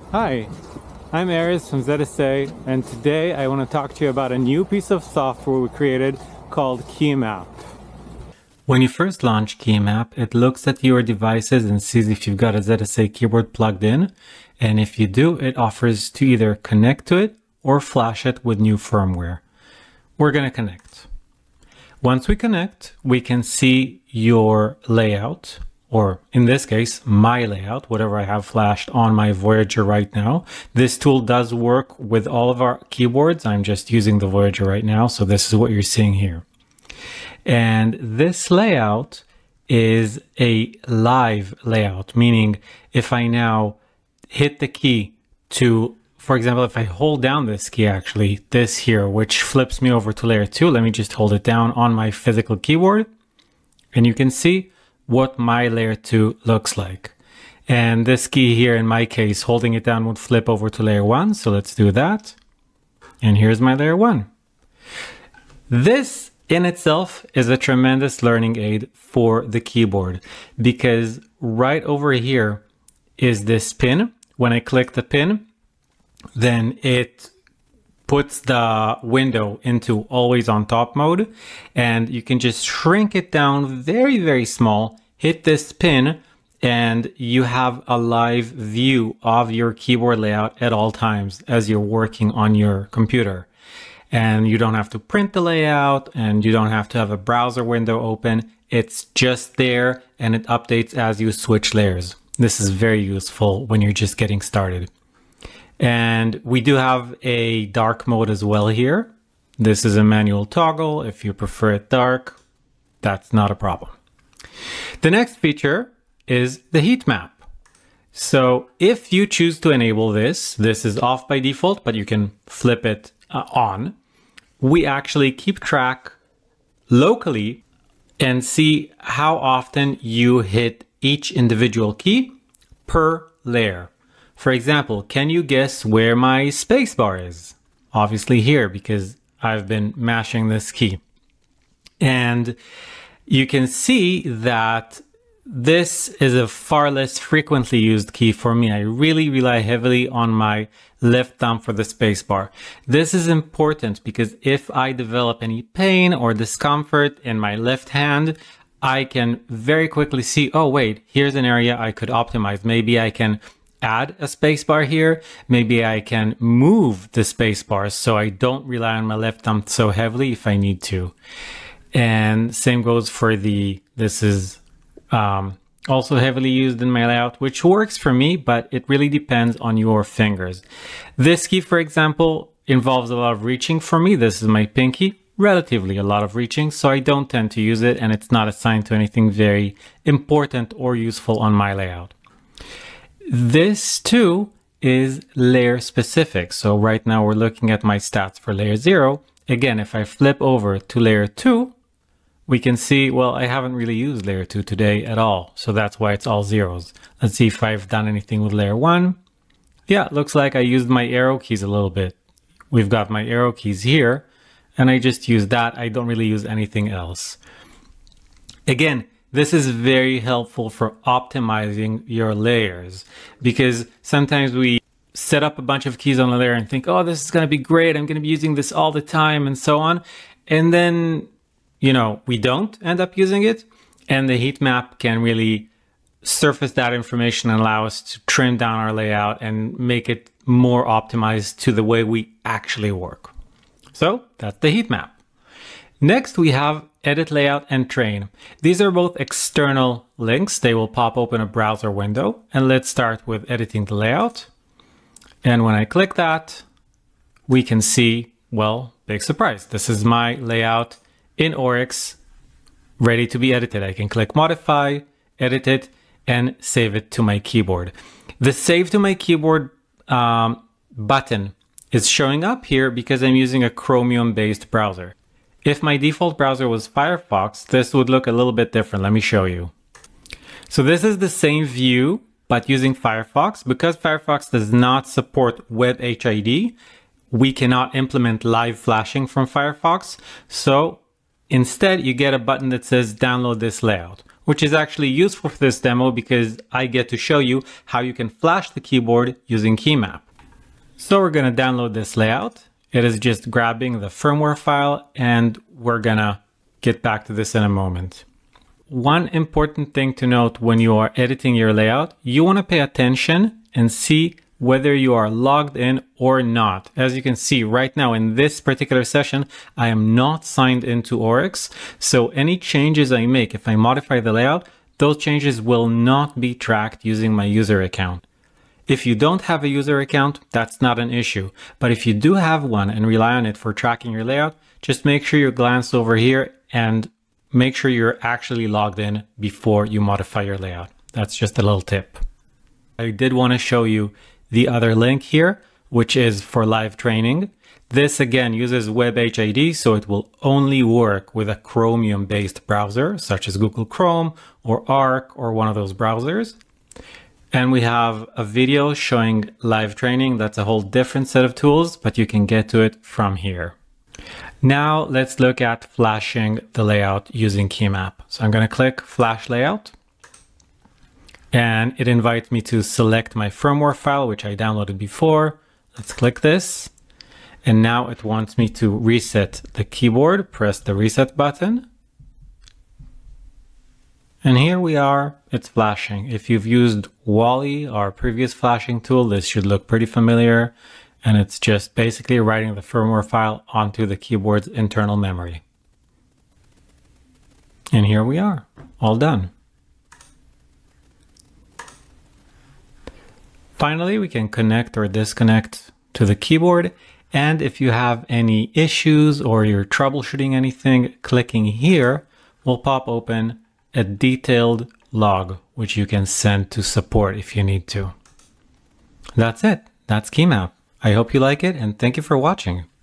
Hi, I'm Aris from ZSA, and today I want to talk to you about a new piece of software we created called KeyMap. When you first launch KeyMap, it looks at your devices and sees if you've got a ZSA keyboard plugged in, and if you do, it offers to either connect to it or flash it with new firmware. We're going to connect. Once we connect, we can see your layout, or in this case, my layout, whatever I have flashed on my Voyager right now. This tool does work with all of our keyboards. I'm just using the Voyager right now, so this is what you're seeing here. And this layout is a live layout, meaning if I now hit the key to, for example, if I hold down this key, actually, this here, which flips me over to layer 2, let me just hold it down on my physical keyboard, and you can see what my layer 2 looks like. And this key here, in my case, holding it down would flip over to layer 1. So let's do that. And here's my layer 1. This in itself is a tremendous learning aid for the keyboard, because right over here is this pin. When I click the pin, then it puts the window into always on top mode, and you can just shrink it down very, very small, hit this pin, and you have a live view of your keyboard layout at all times as you're working on your computer. And you don't have to print the layout, and you don't have to have a browser window open. It's just there, and it updates as you switch layers. This is very useful when you're just getting started. And we do have a dark mode as well here. This is a manual toggle. If you prefer it dark, that's not a problem. The next feature is the heat map. So if you choose to enable this is off by default, but you can flip it on. We actually keep track locally and see how often you hit each individual key per layer. For example, can you guess where my spacebar is? Obviously here, because I've been mashing this key. And you can see that this is a far less frequently used key for me. I really rely heavily on my left thumb for the spacebar. This is important because if I develop any pain or discomfort in my left hand, I can very quickly see, oh wait, here's an area I could optimize. Maybe I can add a spacebar here. Maybe I can move the spacebar so I don't rely on my left thumb so heavily if I need to. And same goes for this is also heavily used in my layout, which works for me, but it really depends on your fingers. This key, for example, involves a lot of reaching for me. This is my pinky, relatively a lot of reaching, so I don't tend to use it, and it's not assigned to anything very important or useful on my layout. This too is layer specific. So right now we're looking at my stats for layer 0. Again, if I flip over to layer 2, we can see, well, I haven't really used layer 2 today at all. So that's why it's all zeros. Let's see if I've done anything with layer 1. Yeah, it looks like I used my arrow keys a little bit. We've got my arrow keys here, and I just use that. I don't really use anything else. Again, this is very helpful for optimizing your layers, because sometimes we set up a bunch of keys on a layer and think, oh, this is going to be great. I'm going to be using this all the time and so on. And then, you know, we don't end up using it. And the heat map can really surface that information and allow us to trim down our layout and make it more optimized to the way we actually work. So that's the heat map. Next, we have Edit Layout and Train. These are both external links. They will pop open a browser window. And let's start with editing the layout. And when I click that, we can see, well, big surprise. This is my layout in Oryx, ready to be edited. I can click Modify, edit it, and save it to my keyboard. The Save to my keyboard button is showing up here because I'm using a Chromium-based browser. If my default browser was Firefox, this would look a little bit different. Let me show you. So this is the same view, but using Firefox. Because Firefox does not support WebHID, we cannot implement live flashing from Firefox. So Instead, you get a button that says download this layout, which is actually useful for this demo because I get to show you how you can flash the keyboard using Keymap. So we're going to download this layout. It is just grabbing the firmware file, and we're going to get back to this in a moment. One important thing to note when you are editing your layout, you want to pay attention and see whether you are logged in or not. As you can see right now in this particular session, I am not signed into Oryx. So any changes I make, if I modify the layout, those changes will not be tracked using my user account. If you don't have a user account, that's not an issue. But if you do have one and rely on it for tracking your layout, just make sure you glance over here and make sure you're actually logged in before you modify your layout. That's just a little tip. I did want to show you the other link here, which is for live training. This again uses WebHID, so it will only work with a Chromium-based browser, such as Google Chrome or Arc or one of those browsers. And we have a video showing live training. That's a whole different set of tools, but you can get to it from here. Now let's look at flashing the layout using Keymap. So I'm going to click Flash Layout, and it invites me to select my firmware file, which I downloaded before. Let's click this. And now it wants me to reset the keyboard. Press the reset button. And here we are, it's flashing. If you've used Wally, our previous flashing tool, this should look pretty familiar. And it's just basically writing the firmware file onto the keyboard's internal memory. And here we are, all done. Finally, we can connect or disconnect to the keyboard. And if you have any issues or you're troubleshooting anything, clicking here will pop open a detailed log, which you can send to support if you need to. That's it. That's Keymap. I hope you like it, and thank you for watching.